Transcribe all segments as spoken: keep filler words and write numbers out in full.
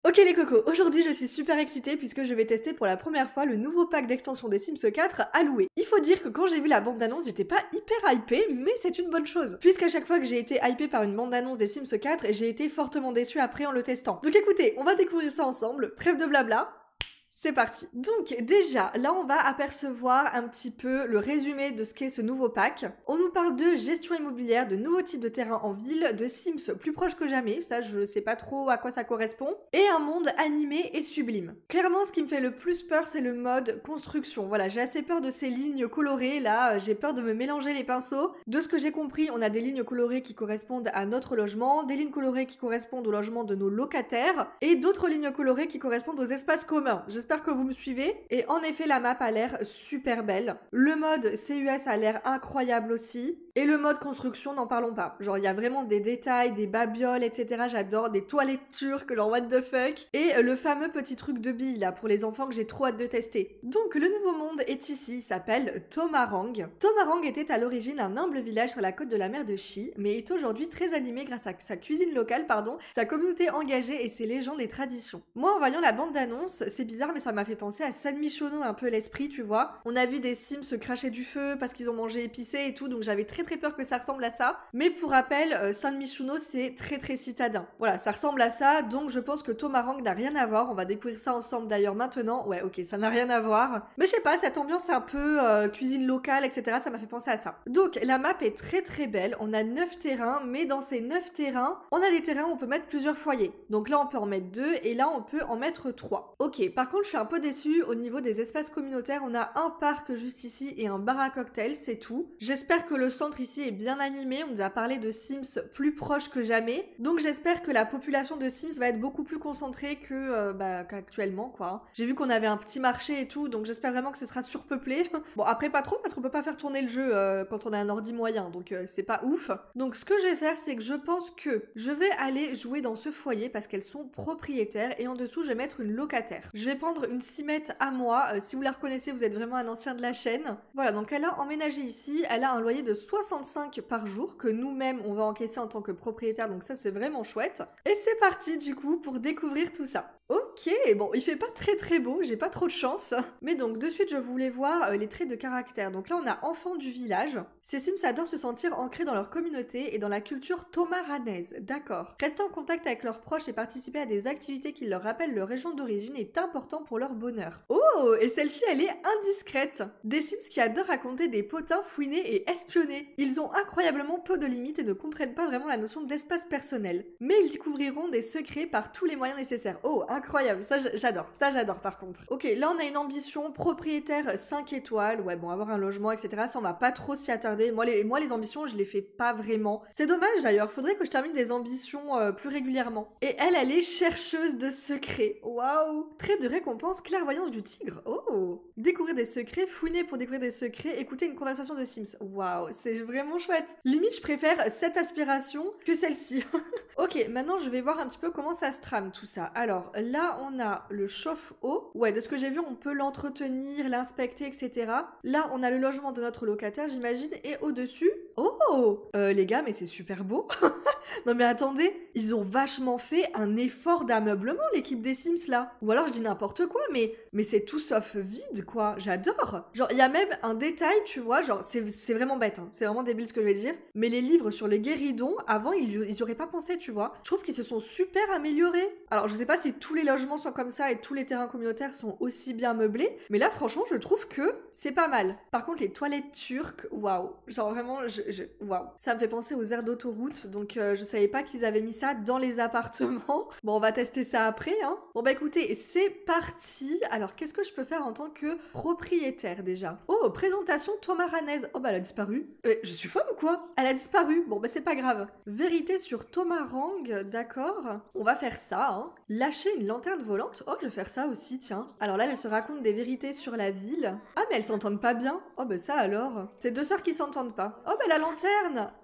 Ok les cocos, aujourd'hui je suis super excitée puisque je vais tester pour la première fois le nouveau pack d'extension des Sims quatre à louer. Il faut dire que quand j'ai vu la bande-annonce, j'étais pas hyper hypée, mais c'est une bonne chose. Puisqu'à chaque fois que j'ai été hypée par une bande-annonce des Sims quatre, j'ai été fortement déçue après en le testant. Donc écoutez, on va découvrir ça ensemble, trêve de blabla. C'est parti. Donc déjà, là on va apercevoir un petit peu le résumé de ce qu'est ce nouveau pack. On nous parle de gestion immobilière, de nouveaux types de terrains en ville, de Sims plus proches que jamais, ça je sais pas trop à quoi ça correspond, et un monde animé et sublime. Clairement, ce qui me fait le plus peur, c'est le mode construction. Voilà, j'ai assez peur de ces lignes colorées, là, j'ai peur de me mélanger les pinceaux. De ce que j'ai compris, on a des lignes colorées qui correspondent à notre logement, des lignes colorées qui correspondent au logement de nos locataires, et d'autres lignes colorées qui correspondent aux espaces communs. J'espère que vous me suivez. Et en effet, la map a l'air super belle. Le mode C U S a l'air incroyable aussi. Et le mode construction, n'en parlons pas. Genre, il y a vraiment des détails, des babioles, et cetera. J'adore, des toilettes turques, genre what the fuck. Et le fameux petit truc de bille, là, pour les enfants que j'ai trop hâte de tester. Donc, le nouveau monde est ici, il s'appelle Tomarang. Tomarang était à l'origine un humble village sur la côte de la mer de Chi, mais est aujourd'hui très animé grâce à sa cuisine locale, pardon, sa communauté engagée et ses légendes et traditions. Moi, en voyant la bande-annonce, c'est bizarre, mais ça m'a fait penser à San Michono un peu l'esprit, tu vois. On a vu des Sims se cracher du feu parce qu'ils ont mangé épicé et tout, donc j'avais très très peur que ça ressemble à ça. Mais pour rappel, euh, San Michono c'est très très citadin. Voilà, ça ressemble à ça, donc je pense que Tomarang n'a rien à voir. On va découvrir ça ensemble d'ailleurs maintenant. Ouais, ok, ça n'a rien à voir. Mais je sais pas, cette ambiance un peu euh, cuisine locale, et cetera, ça m'a fait penser à ça. Donc la map est très très belle. On a neuf terrains, mais dans ces neuf terrains, on a des terrains où on peut mettre plusieurs foyers. Donc là, on peut en mettre deux et là, on peut en mettre trois. Ok, par contre, je suis un peu déçue au niveau des espaces communautaires. On a un parc juste ici et un bar à cocktail, c'est tout. J'espère que le centre ici est bien animé. On nous a parlé de Sims plus proches que jamais. Donc j'espère que la population de Sims va être beaucoup plus concentrée que euh, bah, qu'actuellement, quoi. J'ai vu qu'on avait un petit marché et tout, donc j'espère vraiment que ce sera surpeuplé. Bon, après pas trop parce qu'on peut pas faire tourner le jeu euh, quand on a un ordi moyen, donc euh, c'est pas ouf. Donc ce que je vais faire, c'est que je pense que je vais aller jouer dans ce foyer parce qu'elles sont propriétaires et en dessous, je vais mettre une locataire. Je vais prendre une simette à moi. Euh, si vous la reconnaissez, vous êtes vraiment un ancien de la chaîne. Voilà, donc elle a emménagé ici. Elle a un loyer de soixante-cinq par jour que nous-mêmes, on va encaisser en tant que propriétaire. Donc ça, c'est vraiment chouette. Et c'est parti, du coup, pour découvrir tout ça. Ok, bon, il fait pas très très beau, j'ai pas trop de chance. Mais donc, de suite, je voulais voir euh, les traits de caractère. Donc là, on a enfant du village. Ces Sims adorent se sentir ancrés dans leur communauté et dans la culture tomaranaise. D'accord. Rester en contact avec leurs proches et participer à des activités qui leur rappellent leur région d'origine est important pour leur bonheur. Oh, et celle-ci, elle est indiscrète. Des Sims qui adorent raconter des potins, fouiner et espionner. Ils ont incroyablement peu de limites et ne comprennent pas vraiment la notion d'espace personnel. Mais ils découvriront des secrets par tous les moyens nécessaires. Oh, incroyable, ça j'adore, ça j'adore par contre. Ok, là on a une ambition propriétaire cinq étoiles, ouais bon, avoir un logement, et cetera. Ça on va pas trop s'y attarder. Moi les, moi les ambitions, je les fais pas vraiment. C'est dommage d'ailleurs, faudrait que je termine des ambitions euh, plus régulièrement. Et elle, elle est chercheuse de secrets. Waouh. Trait de récompense, clairvoyance du tigre. Oh. Découvrir des secrets, fouiner pour découvrir des secrets, écouter une conversation de Sims. Waouh, c'est vraiment chouette. Limite, je préfère cette aspiration que celle-ci. Ok, maintenant je vais voir un petit peu comment ça se trame tout ça. Alors là, on a le chauffe-eau. Ouais, de ce que j'ai vu, on peut l'entretenir, l'inspecter, et cetera. Là, on a le logement de notre locataire, j'imagine. Et au-dessus... Oh euh, les gars, mais c'est super beau. Non mais attendez, ils ont vachement fait un effort d'ameublement, l'équipe des Sims, là. Ou alors je dis n'importe quoi, mais, mais c'est tout sauf vide, quoi. J'adore. Genre, il y a même un détail, tu vois, genre, c'est c'est vraiment bête, hein. C'est vraiment débile ce que je vais dire. Mais les livres sur les guéridons, avant, ils, ils y auraient pas pensé, tu vois. Je trouve qu'ils se sont super améliorés. Alors, je sais pas si tous les logements sont comme ça et tous les terrains communautaires sont aussi bien meublés, mais là, franchement, je trouve que c'est pas mal. Par contre, les toilettes turques, waouh. Genre, vraiment, je... je waouh. Ça me fait penser aux aires d'autoroute, donc euh, je savais pas qu'ils avaient mis ça dans les appartements. Bon, on va tester ça après, hein. Bon, bah écoutez, c'est parti. Alors, qu'est-ce que je peux faire en tant que propriétaire, déjà? Oh, présentation tomaranaise. Oh, bah elle a disparu. Euh, je suis folle ou quoi? Elle a disparu. Bon, bah c'est pas grave. Vérité sur Tomarang, d'accord. On va faire ça, hein. Lâcher une lanterne volante. Oh, je vais faire ça aussi, tiens. Alors là, elle se raconte des vérités sur la ville. Ah, mais elles s'entendent pas bien. Oh, bah ça alors. C'est deux sœurs qui s'entendent pas. Oh, bah la lanterne. Oh,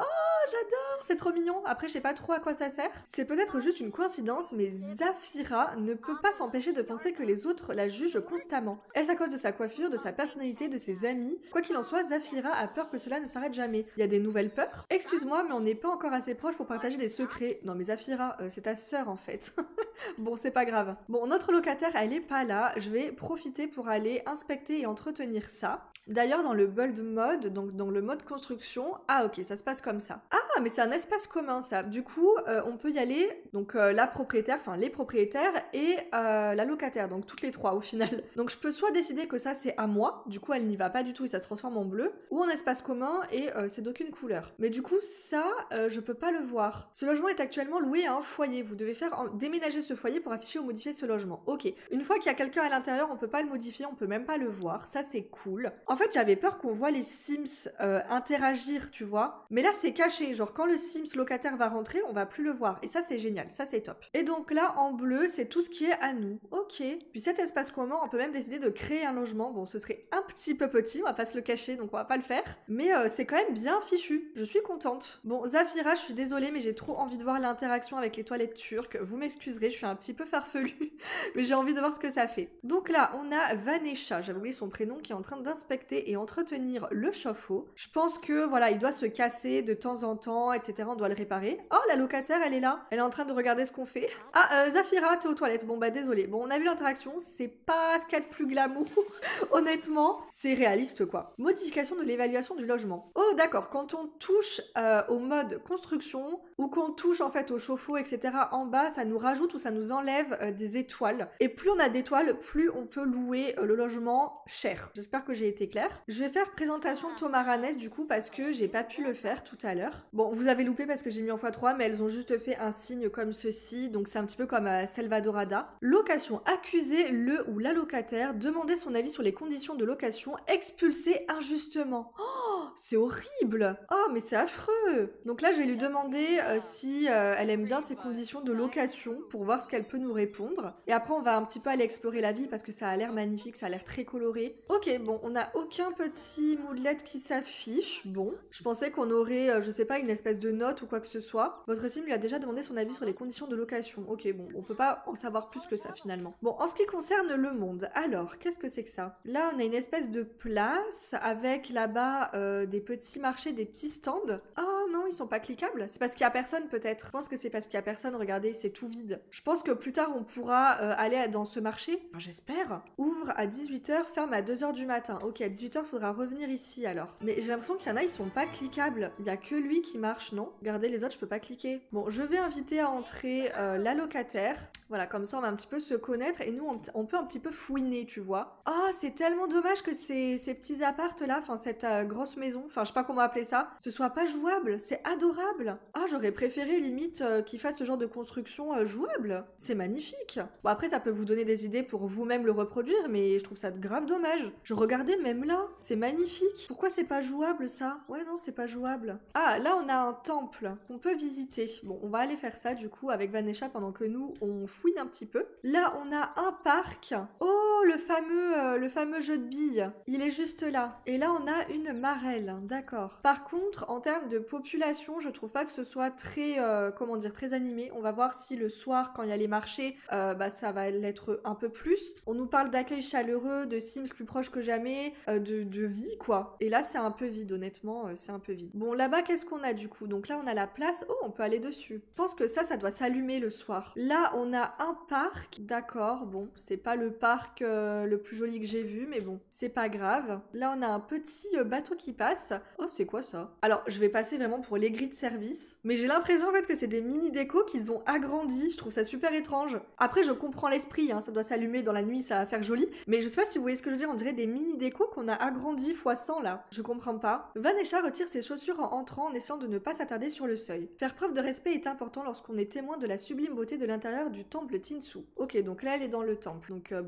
j'adore, c'est trop mignon. Après, je sais pas trop à quoi ça sert. C'est peut-être juste une coïncidence, mais Zafira ne peut pas s'empêcher de penser que les autres la jugent constamment. Est-ce à cause de sa coiffure, de sa personnalité, de ses amis? Quoi qu'il en soit, Zafira a peur que cela ne s'arrête jamais. Il y a des nouvelles peurs? Excuse-moi, mais on n'est pas encore assez proches pour partager des secrets. Non mais Zafira, euh, c'est ta sœur en fait. Bon, c'est pas grave. Bon, notre locataire, elle est pas là. Je vais profiter pour aller inspecter et entretenir ça. D'ailleurs, dans le build mode, donc dans le mode construction, ah ok, ça se passe comme ça. Ah, mais c'est un espace commun ça. Du coup, euh, on peut y aller, donc euh, la propriétaire, enfin les propriétaires et euh, la locataire, donc toutes les trois au final. Donc je peux soit décider que ça c'est à moi, du coup elle n'y va pas du tout et ça se transforme en bleu, ou en espace commun et euh, c'est d'aucune couleur. Mais du coup, ça, euh, je peux pas le voir. Ce logement est actuellement loué à un foyer. Vous devez faire en... déménager ce foyer pour afficher ou modifier ce logement. Ok. Une fois qu'il y a quelqu'un à l'intérieur, on peut pas le modifier, on peut même pas le voir. Ça c'est cool. En fait, j'avais peur qu'on voit les Sims euh, interagir, tu vois. Mais là, c'est caché. Genre, quand le Sims locataire va rentrer, on va plus le voir. Et ça, c'est génial. Ça, c'est top. Et donc là, en bleu, c'est tout ce qui est à nous. Ok. Puis cet espace commun, on peut même décider de créer un logement. Bon, ce serait un petit peu petit. On va pas se le cacher, donc on va pas le faire. Mais euh, c'est quand même bien fichu. Je suis contente. Bon, Zafira, je suis désolée, mais j'ai trop envie de voir l'interaction avec les toilettes turques. Vous m'excuserez, je suis un petit peu farfelue. Mais j'ai envie de voir ce que ça fait. Donc là, on a Vanessa, j'avais oublié son prénom, qui est en train d'inspecter et entretenir le chauffe-eau. Je pense que voilà, il doit se casser de temps en temps, et cetera. On doit le réparer. Oh, la locataire, elle est là. Elle est en train de regarder ce qu'on fait. Ah, euh, Zafira, t'es aux toilettes. Bon, bah désolé. Bon, on a vu l'interaction. C'est pas ce qu'il y a de plus glamour. Honnêtement, c'est réaliste, quoi. Modification de l'évaluation du logement. Oh, d'accord. Quand on touche euh, au mode construction ou qu'on touche en fait au chauffe-eau, et cetera en bas, ça nous rajoute ou ça nous enlève euh, des étoiles. Et plus on a d'étoiles, plus on peut louer euh, le logement cher. J'espère que j'ai été claire. Je vais faire présentation Tomaranes du coup parce que j'ai pas pu le faire tout à l'heure. Bon, vous avez loupé parce que j'ai mis en fois trois, mais elles ont juste fait un signe comme ceci, donc c'est un petit peu comme euh, Salvadorada. Location, accuser le ou la locataire, demander son avis sur les conditions de location, expulser injustement. Oh, c'est horrible. Oh, mais c'est affreux. Donc là, je vais lui demander euh, si euh, elle aime bien ces conditions de location pour voir ce qu'elle peut nous répondre. Et après, on va un petit peu aller explorer la ville parce que ça a l'air magnifique, ça a l'air très coloré. Ok, bon, on n'a aucun petit moodlet qui s'affiche. Bon, je pensais qu'on aurait, euh, je sais pas, une espèce de note ou quoi que ce soit. Votre sim lui a déjà demandé son avis sur les conditions de location. Ok, bon, on peut pas en savoir plus que ça finalement. Bon, en ce qui concerne le monde, alors, qu'est-ce que c'est que ça? Là, on a une espèce de place avec là-bas euh, des petits marchés, des petits stands. Ah non, ils sont pas cliquables. C'est parce qu'il y a personne peut-être. Je pense que c'est parce qu'il y a personne. Regardez, c'est tout vide. Je pense que plus tard, on pourra euh, aller dans ce marché. Enfin, j'espère. Ouvre à dix-huit heures, ferme à deux heures du matin. Ok, à dix-huit heures, faudra revenir ici alors. Mais j'ai l'impression qu'il y en a, ils sont pas cliquables. Il y a que lui qui marche, non? Regardez, les autres, je peux pas cliquer. Bon, je vais inviter à entrer euh, la locataire. Voilà, comme ça, on va un petit peu se connaître et nous, on, on peut un petit peu fouiner, tu vois. Ah, oh, c'est tellement dommage que ces, ces petits apparts-là, enfin, cette euh, grosse maison, enfin, je sais pas comment appeler ça, ce soit pas jouable. C'est adorable. Ah, j'aurais préféré, limite, euh, qu'ils fassent ce genre de construction euh, jouable. C'est magnifique. Bon, après, ça peut vous donner des idées pour vous-même le reproduire, mais je trouve ça grave dommage. Je regardais même là. C'est magnifique. Pourquoi c'est pas jouable, ça? Ouais, non, c'est pas jouable. Ah, là, on a un temple qu'on peut visiter. Bon, on va aller faire ça, du coup, avec Vanessa, pendant que nous, on fouine un petit peu. Là, on a un parc. Oh, le fameux, euh, le fameux jeu de billes. Il est juste là. Et là, on a une marelle. D'accord. Par contre, en termes de population, je trouve pas que ce soit très, euh, comment dire, très animé. On va voir si le soir, quand il y a les marchés, euh, bah, ça va l'être un peu plus. On nous parle d'accueil chaleureux, de Sims plus proches que jamais, euh, de, de vie, quoi. Et là, c'est un peu vide, honnêtement, euh, c'est un peu vide. Bon, là-bas, qu'est-ce qu'on a, du coup? Donc là, on a la place. Oh, on peut aller dessus. Je pense que ça, ça doit s'allumer le soir. Là, on a un parc. D'accord, bon, c'est pas le parc euh, le plus joli que j'ai vu, mais bon, c'est pas grave. Là, on a un petit euh, bateau qui passe. Oh, c'est quoi ça? Alors, je vais passer vraiment pour les grilles de service, mais j'ai l'impression en fait que c'est des mini décos qu'ils ont agrandis. Je trouve ça super étrange. Après, je comprends l'esprit, hein, ça doit s'allumer dans la nuit, ça va faire joli, mais je sais pas si vous voyez ce que je veux dire, on dirait des mini décos qu'on a agrandis fois cent là. Je comprends pas. Vanessa retire ses chaussures en entrant en essayant de ne pas s'attarder sur le seuil. Faire preuve de respect est important lorsqu'on est témoin de la sublime beauté de l'intérieur du temple Tinsu. Ok, donc là elle est dans le temple, donc euh, bon bah c'est un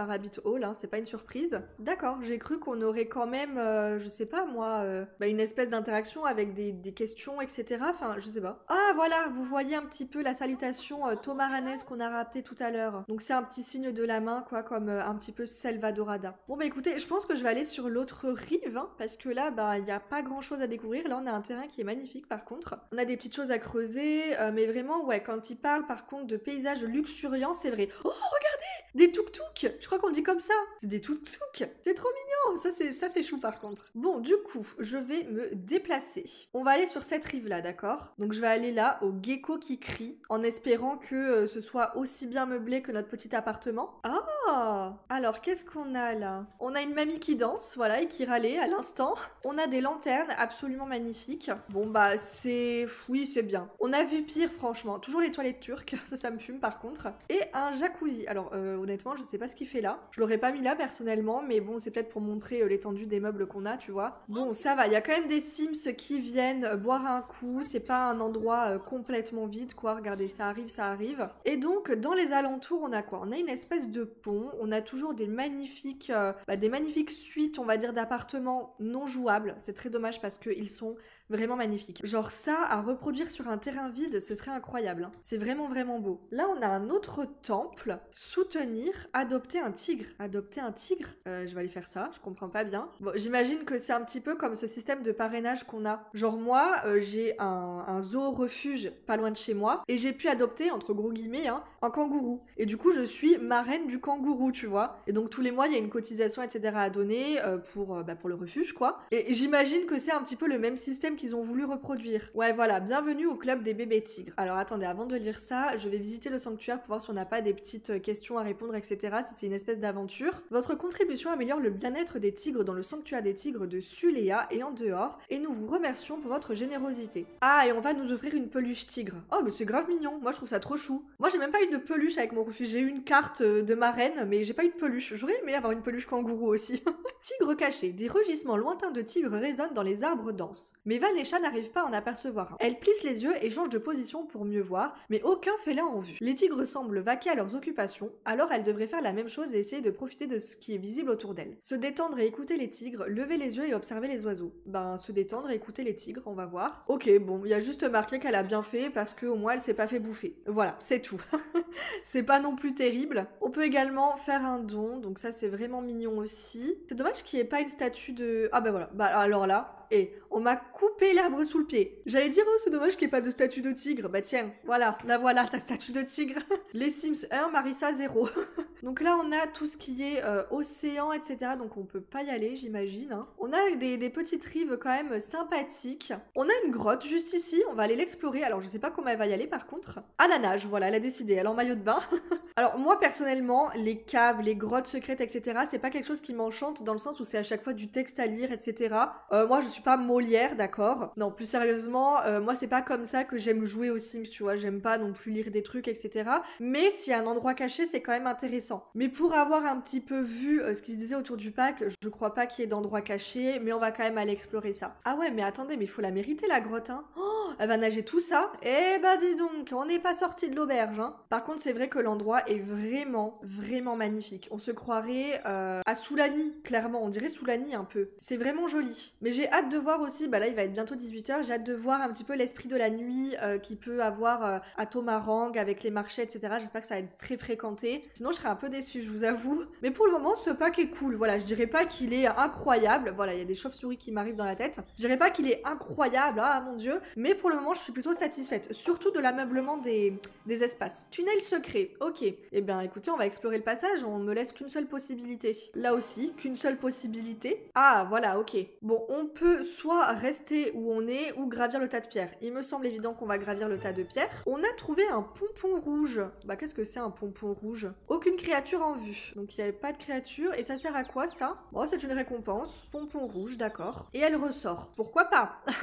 rabbit hole, hein, c'est pas une surprise. D'accord, j'ai cru qu'on aurait quand même, euh, je sais pas moi, euh, bah, une espèce d'interaction avec des, des questions, et cetera. Enfin, je sais pas. Ah voilà, vous voyez un petit peu la salutation euh, Tomaranes qu'on a rapté tout à l'heure. Donc c'est un petit signe de la main, quoi, comme euh, un petit peu Selvadorada. Bon bah écoutez, je pense que je vais aller sur l'autre rive, hein, parce que là, bah, il y a pas grand chose à découvrir. Là, on a un terrain qui est magnifique par contre. On a des petites choses à creuser, euh, mais vraiment, ouais, quand il parle par contre de paysages luxuriants, c'est vrai. Oh, regardez, des tuk-tuk. Je crois qu'on dit comme ça. C'est des tuk-tuk. C'est trop mignon. Ça, c'est ça, c'est chou par contre. Bon, du coup, je vais me déplacer. On va aller sur cette rive-là, d'accord? Donc, je vais aller là, au gecko qui crie, en espérant que euh, ce soit aussi bien meublé que notre petit appartement. Ah! Alors, qu'est-ce qu'on a là? On a une mamie qui danse, voilà, et qui râlait à l'instant. On a des lanternes absolument magnifiques. Bon, bah, c'est... Oui, c'est bien. On a vu pire, franchement. Toujours les toilettes turques. Ça, ça me fume, par contre. Et un jacuzzi. Alors, euh, honnêtement, je sais pas ce qu'il fait là. Je l'aurais pas mis là, personnellement, mais bon, c'est peut-être pour montrer euh, l'étendue des meubles qu'on a, tu vois. Bon, ça va. Il y a quand même des Sims qui viennent euh, boire un coup. C'est pas un endroit euh, complètement vide, quoi. Regardez, ça arrive, ça arrive. Et donc, dans les alentours, on a quoi? On a une espèce de pont. On a toujours des magnifiques, euh, bah, des magnifiques suites, on va dire, d'appartements non jouables. C'est très dommage parce qu'ils sont vraiment magnifiques. Genre ça, à reproduire sur un terrain vide, ce serait incroyable. Hein. C'est vraiment, vraiment beau. Là, on a un autre temple. Soutenir, adopter un tigre. Adopter un tigre euh, Je vais aller faire ça, je comprends pas bien. Bon, j'imagine que c'est un petit peu comme ce système de parrainage qu'on a. Genre moi, euh, j'ai un, un zoo refuge pas loin de chez moi et j'ai pu adopter, entre gros guillemets, hein, un kangourou. Et du coup, je suis marraine du kangourou, tu vois. Et donc, tous les mois, il y a une cotisation, et cetera à donner euh, pour, euh, bah, pour le refuge, quoi. Et j'imagine que c'est un petit peu le même système qu'ils ont voulu reproduire. Ouais, voilà, bienvenue au club des bébés tigres. Alors, attendez, avant de lire ça, je vais visiter le sanctuaire pour voir si on n'a pas des petites questions à répondre, et cetera. Si c'est une espèce d'aventure. Votre contribution améliore le bien-être des tigres dans le sanctuaire des tigres de Sulea et en dehors, et nous vous remercions pour votre générosité. Ah, et on va nous offrir une peluche tigre. Oh, mais c'est grave mignon. Moi, je trouve ça trop chou. Moi, j'ai même pas eu de peluche avec mon refuge. J'ai eu une carte de marraine, mais j'ai pas eu de peluche. J'aurais aimé avoir une peluche kangourou aussi. Tigre caché. Des rugissements lointains de tigres résonnent dans les arbres denses. Mais Vanesha n'arrive pas à en apercevoir un. Elle plisse les yeux et change de position pour mieux voir, mais aucun félin en vue. Les tigres semblent vaquer à leurs occupations, alors elle devrait faire la même chose et essayer de profiter de ce qui est visible autour d'elle. Se détendre et écouter les tigres, lever les yeux et observer les oiseaux. Ben, se détendre et écouter les tigres, on va voir. Ok, bon, il y a juste marqué qu'elle a bien fait parce qu'au moins elle s'est pas fait bouffer. Voilà, c'est tout. C'est pas non plus terrible. On peut également faire un don, donc ça c'est vraiment mignon aussi. C'est dommage qu'il n'y ait pas une statue de... Ah bah voilà, bah alors là... Et on m'a coupé l'arbre sous le pied. J'allais dire, oh, c'est dommage qu'il n'y ait pas de statue de tigre. Bah tiens, voilà, la voilà, ta statue de tigre. Les Sims un, Marissa zéro. Donc là, on a tout ce qui est euh, océan, et cetera. Donc on peut pas y aller, j'imagine. Hein. On a des, des petites rives quand même sympathiques. On a une grotte juste ici, on va aller l'explorer. Alors je sais pas comment elle va y aller par contre. À la nage, voilà, elle a décidé, elle est en maillot de bain. Alors moi, personnellement, les caves, les grottes secrètes, et cetera, c'est pas quelque chose qui m'enchante dans le sens où c'est à chaque fois du texte à lire, et cetera. Euh, moi, je suis pas Molière, d'accord. Non, plus sérieusement, euh, moi c'est pas comme ça que j'aime jouer aux Sims, tu vois, j'aime pas non plus lire des trucs, et cetera. Mais s'il y a un endroit caché, c'est quand même intéressant. Mais pour avoir un petit peu vu euh, ce qui se disait autour du pack, je crois pas qu'il y ait d'endroit caché, mais on va quand même aller explorer ça. Ah ouais, mais attendez, mais il faut la mériter la grotte, hein. Oh, elle va nager tout ça. Eh bah dis donc, on n'est pas sorti de l'auberge, hein. Par contre, c'est vrai que l'endroit est vraiment, vraiment magnifique. On se croirait euh, à Soulani, clairement, on dirait Soulani un peu. C'est vraiment joli. Mais j'ai hâte de voir aussi, bah là il va être bientôt dix-huit heures, j'ai hâte de voir un petit peu l'esprit de la nuit euh, qu'il peut avoir euh, à Tomarang avec les marchés, et cetera. J'espère que ça va être très fréquenté. Sinon je serais un peu déçue, je vous avoue. Mais pour le moment, ce pack est cool. Voilà, je dirais pas qu'il est incroyable. Voilà, il y a des chauves-souris qui m'arrivent dans la tête. Je dirais pas qu'il est incroyable, ah mon dieu. Mais pour le moment, je suis plutôt satisfaite. Surtout de l'ameublement des, des espaces. Tunnel secret, ok. Eh bien écoutez, on va explorer le passage. On me laisse qu'une seule possibilité. Là aussi, qu'une seule possibilité. Ah voilà, ok. Bon, on peut soit rester où on est ou gravir le tas de pierres. Il me semble évident qu'on va gravir le tas de pierres. On a trouvé un pompon rouge. Bah qu'est-ce que c'est un pompon rouge? Aucune créature en vue. Donc il n'y avait pas de créature. Et ça sert à quoi ça? Bon, c'est une récompense. Pompon rouge, d'accord. Et elle ressort. Pourquoi pas?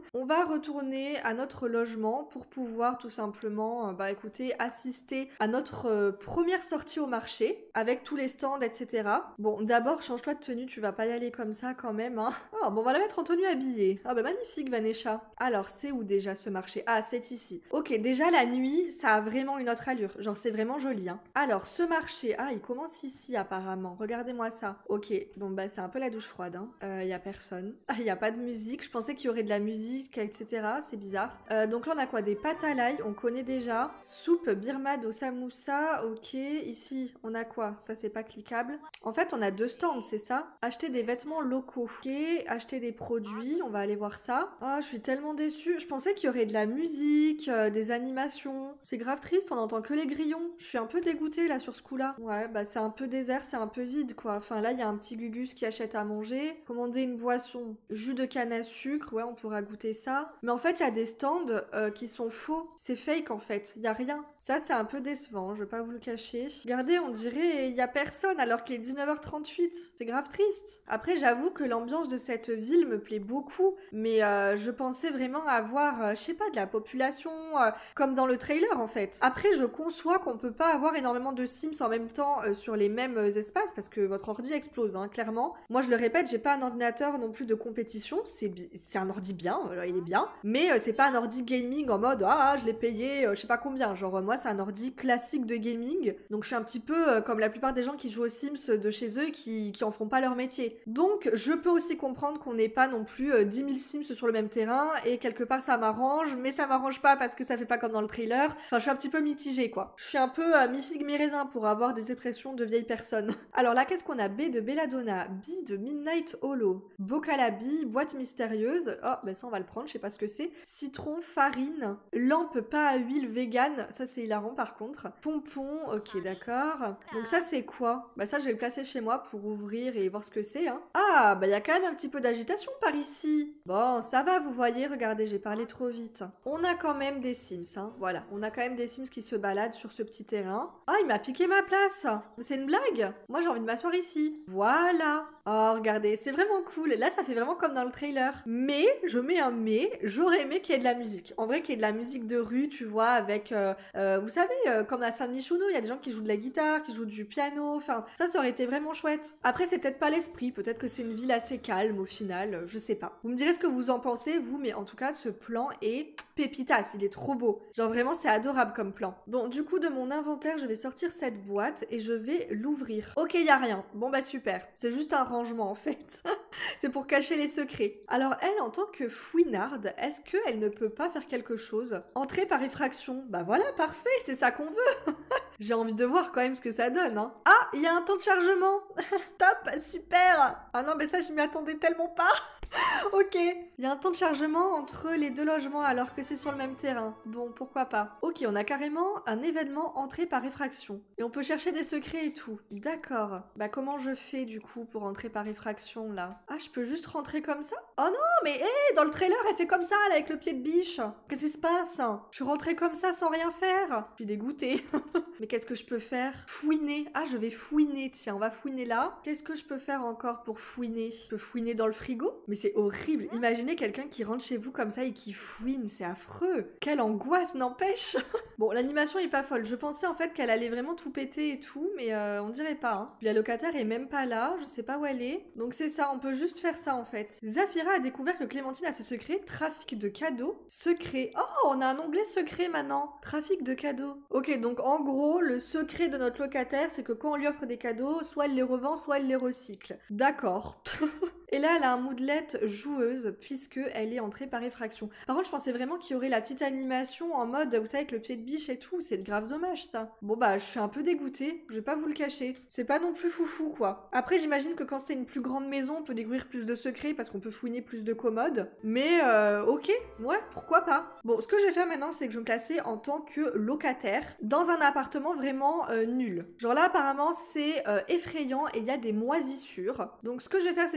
On va retourner à notre logement pour pouvoir tout simplement, euh, bah écoutez, assister à notre euh, première sortie au marché avec tous les stands, et cetera. Bon, d'abord, change-toi de tenue, tu vas pas y aller comme ça quand même, hein. Oh, bon, on va la mettre en tenue habillée. Ah bah magnifique, Vanessa. Alors, c'est où déjà ce marché? Ah, c'est ici. Ok, déjà la nuit, ça a vraiment une autre allure. Genre, c'est vraiment joli, hein. Alors, ce marché, ah, il commence ici apparemment. Regardez-moi ça. Ok, donc bah c'est un peu la douche froide, hein. Euh, y a personne. Ah, y a pas de musique. Je pensais qu'il y aurait de la musique, et cetera. C'est bizarre. Euh, donc là, on a quoi? Des pâtes à l'ail, on connaît déjà. Soupe birmade au samoussa. Ok, ici, on a quoi? Ça, c'est pas cliquable. En fait, on a deux stands, c'est ça? Acheter des vêtements locaux. Ok, acheter des produits. On va aller voir ça. Ah, je suis tellement déçue. Je pensais qu'il y aurait de la musique, euh, des animations. C'est grave triste, on entend que les grillons. Je suis un peu dégoûtée là sur ce coup-là. Ouais, bah c'est un peu désert, c'est un peu vide quoi. Enfin là, il y a un petit Gugus qui achète à manger. Commander une boisson, jus de canne à sucre, ouais, on pourra goûter ça. Mais en fait, il y a des stands euh, qui sont faux. C'est fake en fait, il y a rien. Ça, c'est un peu décevant, je vais pas vous le cacher. Regardez, on dirait il y a personne alors qu'il est dix-neuf heures trente-huit. C'est grave triste. Après, j'avoue que l'ambiance de cette ville me plaît beaucoup, mais euh, je pensais vraiment avoir, euh, je sais pas, de la population, euh, comme dans le trailer en fait. Après, je conçois qu'on peut pas avoir énormément de Sims en même temps euh, sur les mêmes euh, espaces, parce que votre ordi explose, hein, clairement. Moi, je le répète, j'ai pas un ordinateur non plus de compétition, c'est c'est un ordi bien, euh, il est bien, mais euh, c'est pas un ordi gaming en mode, ah, je l'ai payé, euh, je sais pas combien, genre euh, moi, c'est un ordi classique de gaming, donc je suis un petit peu euh, comme la plupart des gens qui jouent aux Sims de chez eux, qui, qui en font pas leur métier. Donc, je peux aussi comprendre qu'on n'ait pas non plus euh, dix mille Sims sur le même terrain, et quelque part, ça m'arrange, mais ça m'arrange pas parce que ça fait pas comme dans le trailer. Enfin, je suis un petit peu mitigée, quoi. Je suis un peu euh, mi-figue, mi-raisin pour avoir des expressions de vieille personne. Alors là, qu'est-ce qu'on a? B de Belladonna, B de Midnight Hollow, bocal à billes, boîte mystérieuse. Oh, ben ça, on va le prendre, je sais pas ce que c'est. Citron, farine, lampe pas à huile vegan. Ça, c'est hilarant, par contre. Pompon, ok, d'accord. Donc ça, c'est quoi? Bah ça, je vais le placer chez moi pour ouvrir et voir ce que c'est, hein. Ah, bah il y a quand même un petit peu d'agitation par ici. Bon, ça va, vous voyez, regardez, j'ai parlé trop vite. On a quand même des Sims, hein. Voilà, on a quand même des Sims qui se baladent sur ce petit terrain. Ah, il m'a piqué ma place. C'est une blague? Moi, j'ai envie de m'asseoir ici. Voilà. Oh, regardez, c'est vraiment cool. Là, ça fait vraiment comme dans le trailer. Mais, je mets un mais, j'aurais aimé qu'il y ait de la musique. En vrai, qu'il y ait de la musique de rue, tu vois, avec, euh, euh, vous savez, euh, comme à Saint-Michouno, il y a des gens qui jouent de la guitare, qui jouent du piano, enfin, ça, ça aurait été vraiment chouette. Après, c'est peut-être pas l'esprit, peut-être que c'est une ville assez calme au final, je sais pas. Vous me direz ce que vous en pensez, vous, mais en tout cas, ce plan est pépitas, il est trop beau. Genre vraiment, c'est adorable comme plan. Bon, du coup, de mon inventaire, je vais sortir cette boîte et je vais l'ouvrir. Ok, y a rien. Bon, bah super. C'est juste un rangement, en fait. C'est pour cacher les secrets. Alors, elle, en tant que fouinarde, est-ce qu'elle ne peut pas faire quelque chose? Entrer par effraction. Bah voilà, parfait, c'est ça qu'on veut. J'ai envie de voir quand même ce que ça donne, hein. Ah, il y a un temps de chargement. Top, super. Ah non, mais ça, je m'y attendais tellement pas. Ok, il y a un temps de chargement entre les deux logements alors que c'est sur le même terrain. Bon, pourquoi pas. Ok, on a carrément un événement entré par effraction. Et on peut chercher des secrets et tout. D'accord. Bah comment je fais du coup pour entrer par effraction là? Ah, je peux juste rentrer comme ça? Oh non, mais hé, hey, dans le trailer, elle fait comme ça là, avec le pied de biche. Qu'est-ce qui se passe? Je suis rentrée comme ça sans rien faire. Je suis dégoûtée. Mais qu'est-ce que je peux faire? Fouiner. Ah, je vais fouiner. Tiens, on va fouiner là. Qu'est-ce que je peux faire encore pour fouiner? Je peux fouiner dans le frigo? Mais c'est horrible. Imaginez quelqu'un qui rentre chez vous comme ça et qui fouine. C'est affreux. Quelle angoisse, n'empêche. Bon, l'animation est pas folle. Je pensais en fait qu'elle allait vraiment tout péter et tout, mais euh, on dirait pas. Hein. Puis la locataire est même pas là. Je sais pas où elle est. Donc c'est ça. On peut juste faire ça en fait. Zafira a découvert que Clémentine a ce secret. Trafic de cadeaux. Secret. Oh, on a un onglet secret maintenant. Trafic de cadeaux. Ok, donc en gros, le secret de notre locataire, c'est que quand on lui offre des cadeaux, soit elle les revend, soit elle les recycle. D'accord. Et là, elle a un moodlet joueuse, puisque elle est entrée par effraction. Par contre, je pensais vraiment qu'il y aurait la petite animation en mode, vous savez, avec le pied de biche et tout. C'est grave dommage, ça. Bon, bah, je suis un peu dégoûtée. Je vais pas vous le cacher. C'est pas non plus foufou, quoi. Après, j'imagine que quand c'est une plus grande maison, on peut découvrir plus de secrets parce qu'on peut fouiner plus de commodes. Mais, euh, ok. Ouais, pourquoi pas. Bon, ce que je vais faire maintenant, c'est que je vais me placer en tant que locataire dans un appartement vraiment euh, nul. Genre là, apparemment, c'est euh, effrayant et il y a des moisissures. Donc, ce que je vais faire, c'est que je vais prendre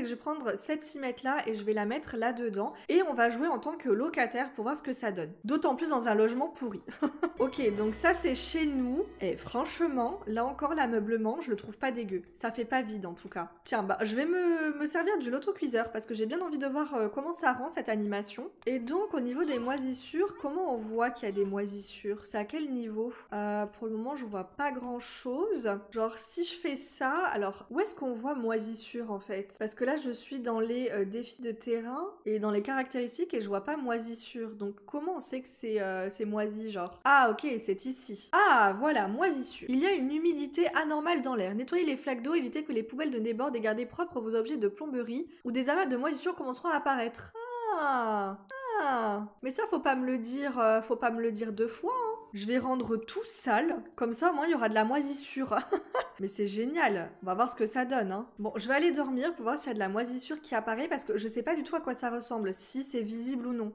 prendre cette cimette là et je vais la mettre là-dedans. Et on va jouer en tant que locataire pour voir ce que ça donne. D'autant plus dans un logement pourri. Ok, donc ça c'est chez nous. Et franchement, là encore l'ameublement, je le trouve pas dégueu. Ça fait pas vide en tout cas. Tiens, bah je vais me, me servir du loto-cuiseur parce que j'ai bien envie de voir euh, comment ça rend cette animation. Et donc au niveau des moisissures, comment on voit qu'il y a des moisissures? C'est à quel niveau? euh, Pour le moment, je vois pas grand chose. Genre si je fais ça, alors où est-ce qu'on voit moisissure en fait? Parce que là je suis dans les euh, défis de terrain et dans les caractéristiques et je vois pas moisissure. Donc comment on sait que c'est euh, c'est moisi genre? Ah ok, c'est ici. Ah voilà, moisissure. Il y a une humidité anormale dans l'air. Nettoyez les flaques d'eau, évitez que les poubelles ne débordent et gardez propres vos objets de plomberie ou des amas de moisissure commenceront à apparaître. Ah, ah. Mais ça faut pas me le dire, euh, faut pas me le dire deux fois. Hein. Je vais rendre tout sale, comme ça au moins il y aura de la moisissure. Mais c'est génial, on va voir ce que ça donne. Hein. Bon, je vais aller dormir pour voir s'il y a de la moisissure qui apparaît parce que je sais pas du tout à quoi ça ressemble, si c'est visible ou non.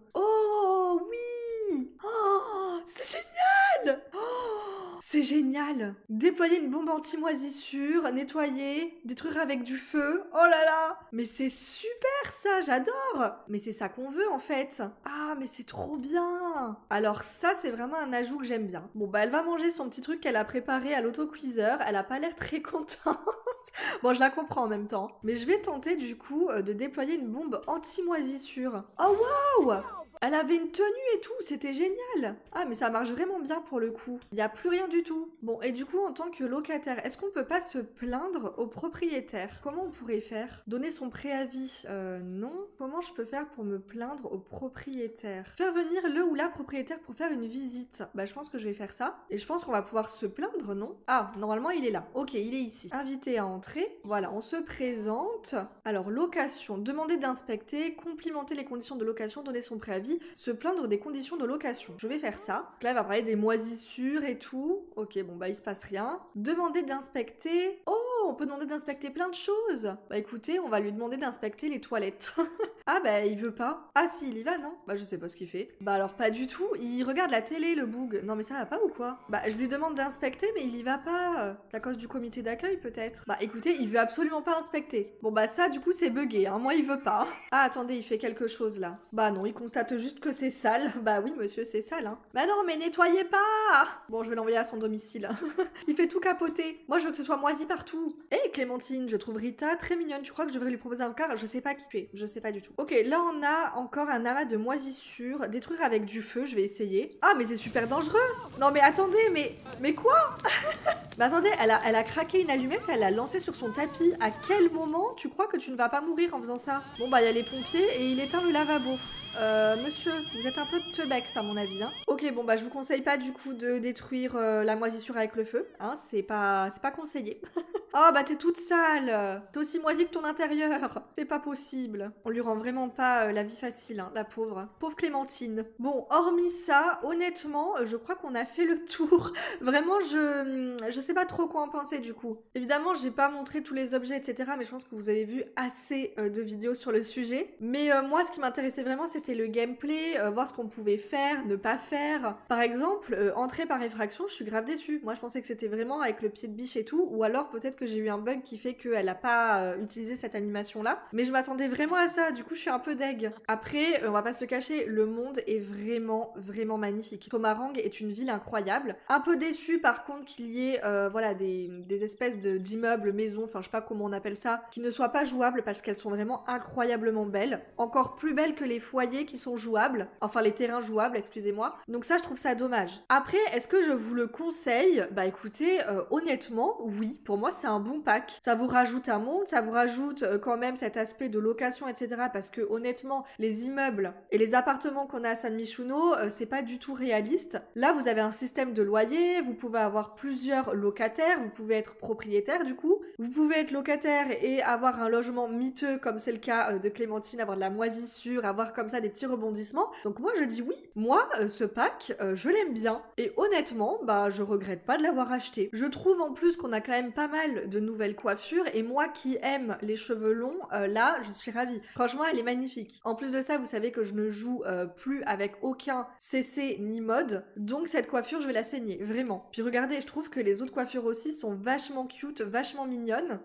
Oh oui, oh, c'est génial. Oh, c'est génial. Déployer une bombe anti-moisissure, nettoyer, détruire avec du feu. Oh là là. Mais c'est super ça, j'adore. Mais c'est ça qu'on veut en fait. Ah, mais c'est trop bien. Alors ça, c'est vraiment un ajout que j'aime bien. Bon, bah elle va manger son petit truc qu'elle a préparé à l'autocuiseur. Elle a pas l'air très contente. Bon, je la comprends en même temps. Mais je vais tenter du coup euh, de déployer une bombe anti-moisissure. Oh waouh. Elle avait une tenue et tout, c'était génial. Ah mais ça marche vraiment bien pour le coup. Il n'y a plus rien du tout. Bon et du coup en tant que locataire, est-ce qu'on peut pas se plaindre au propriétaire? Comment on pourrait faire? Donner son préavis? Euh non. Comment je peux faire pour me plaindre au propriétaire? Faire venir le ou la propriétaire pour faire une visite. Bah je pense que je vais faire ça. Et je pense qu'on va pouvoir se plaindre, non? Ah, normalement il est là. Ok, il est ici. Invité à entrer. Voilà, on se présente. Alors location, demander d'inspecter, complimenter les conditions de location, donner son préavis, se plaindre des conditions de location. Je vais faire ça. Donc là, il va parler des moisissures et tout. Ok, bon, bah, il se passe rien. Demander d'inspecter. Oh, on peut demander d'inspecter plein de choses. Bah, écoutez, on va lui demander d'inspecter les toilettes. Ah, bah, il veut pas. Ah, si, il y va, non? Bah, je sais pas ce qu'il fait. Bah, alors, pas du tout. Il regarde la télé, le boug. Non, mais ça va pas ou quoi? Bah, je lui demande d'inspecter, mais il y va pas. C'est à cause du comité d'accueil, peut-être? Bah, écoutez, il veut absolument pas inspecter. Bon, bah, ça, du coup, c'est bugué, hein. Moi, il veut pas. Ah, attendez, il fait quelque chose, là. Bah, non, il constate juste que c'est sale. Bah oui, monsieur, c'est sale, hein. Bah non, mais nettoyez pas. Bon, je vais l'envoyer à son domicile. Il fait tout capoter. Moi, je veux que ce soit moisi partout. Hé, hey, Clémentine, je trouve Rita très mignonne. Tu crois que je devrais lui proposer un car? Je sais pas qui tu es. Je sais pas du tout. Ok, là, on a encore un amas de moisissures. Détruire avec du feu, je vais essayer. Ah, mais c'est super dangereux. Non, mais attendez, mais... Mais quoi? Mais attendez, elle a, elle a craqué une allumette, elle l'a lancée sur son tapis. À quel moment tu crois que tu ne vas pas mourir en faisant ça? Bon, bah, il y a les pompiers et il éteint le lavabo. Euh, monsieur, vous êtes un peu teubecks à mon avis, hein. Ok, bon bah je vous conseille pas du coup de détruire euh, la moisissure avec le feu, hein, c'est pas, c'est pas conseillé. Oh bah t'es toute sale, t'es aussi moisie que ton intérieur, c'est pas possible. On lui rend vraiment pas euh, la vie facile, hein, la pauvre. Pauvre Clémentine. Bon, hormis ça, honnêtement, je crois qu'on a fait le tour. Vraiment, je, je sais pas trop quoi en penser du coup. Évidemment, j'ai pas montré tous les objets, et cetera. Mais je pense que vous avez vu assez euh, de vidéos sur le sujet. Mais euh, moi, ce qui m'intéressait vraiment, c'était le gameplay, euh, voir ce qu'on pouvait faire, ne pas faire. Par exemple, euh, entrer par effraction, je suis grave déçue. Moi, je pensais que c'était vraiment avec le pied de biche et tout, ou alors peut-être que j'ai eu un bug qui fait qu'elle a pas euh, utilisé cette animation-là. Mais je m'attendais vraiment à ça, du coup, je suis un peu deg. Après, euh, on va pas se le cacher, le monde est vraiment, vraiment magnifique. Tomarang est une ville incroyable. Un peu déçue, par contre, qu'il y ait, euh, voilà, des, des espèces de, d'immeubles, maisons, enfin, je sais pas comment on appelle ça, qui ne soient pas jouables parce qu'elles sont vraiment incroyablement belles. Encore plus belles que les foyers qui sont jouables, enfin les terrains jouables, excusez-moi. Donc ça, je trouve ça dommage. Après, est-ce que je vous le conseille? Bah écoutez, euh, honnêtement, oui. Pour moi, c'est un bon pack. Ça vous rajoute un monde, ça vous rajoute euh, quand même cet aspect de location, et cetera. Parce que honnêtement, les immeubles et les appartements qu'on a à San Myshuno, euh, c'est pas du tout réaliste. Là, vous avez un système de loyer, vous pouvez avoir plusieurs locataires, vous pouvez être propriétaire du coup. Vous pouvez être locataire et avoir un logement miteux, comme c'est le cas euh, de Clémentine, avoir de la moisissure, avoir comme ça des petits rebondissements. Donc moi je dis oui, moi euh, ce pack euh, je l'aime bien et honnêtement bah je regrette pas de l'avoir acheté. Je trouve en plus qu'on a quand même pas mal de nouvelles coiffures et moi qui aime les cheveux longs, euh, là je suis ravie. Franchement elle est magnifique. En plus de ça vous savez que je ne joue euh, plus avec aucun C C ni mode, donc cette coiffure je vais la saigner, vraiment. Puis regardez, je trouve que les autres coiffures aussi sont vachement cute, vachement mignonnes. Oh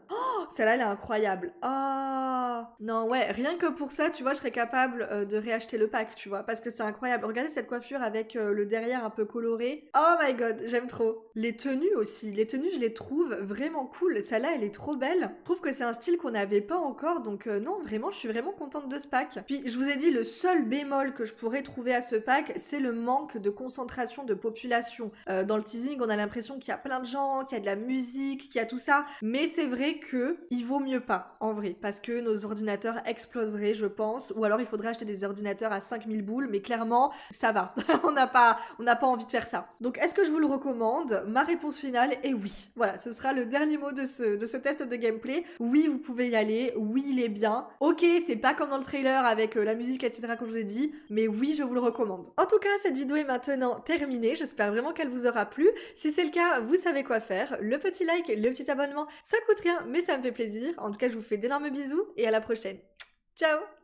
Celle-là, elle est incroyable. Ah, non, ouais, rien que pour ça, tu vois, je serais capable euh, de réacheter le pack, tu vois, parce que c'est incroyable. Regardez cette coiffure avec euh, le derrière un peu coloré. Oh my god, j'aime trop. Les tenues aussi, les tenues, je les trouve vraiment cool. Celle-là, elle est trop belle. Je trouve que c'est un style qu'on n'avait pas encore, donc euh, non, vraiment, je suis vraiment contente de ce pack. Puis, je vous ai dit, le seul bémol que je pourrais trouver à ce pack, c'est le manque de concentration de population. Euh, dans le teasing, on a l'impression qu'il y a plein de gens, qu'il y a de la musique, qu'il y a tout ça, mais c'est vrai que il vaut mieux pas, en vrai, parce que nos ordinateurs exploseraient, je pense, ou alors il faudrait acheter des ordinateurs à cinq mille boules, mais clairement, ça va. on n'a pas, on n'a pas envie de faire ça. Donc, est-ce que je vous le recommande? Ma réponse finale est oui. Voilà, ce sera le dernier mot de ce, de ce test de gameplay. Oui, vous pouvez y aller. Oui, il est bien. Ok, c'est pas comme dans le trailer avec euh, la musique, et cetera, comme je vous ai dit, mais oui, je vous le recommande. En tout cas, cette vidéo est maintenant terminée. J'espère vraiment qu'elle vous aura plu. Si c'est le cas, vous savez quoi faire. Le petit like, le petit abonnement, ça coûte rien, mais ça me fait plaisir. En tout cas, je vous fais d'énormes bisous et à la prochaine. Ciao!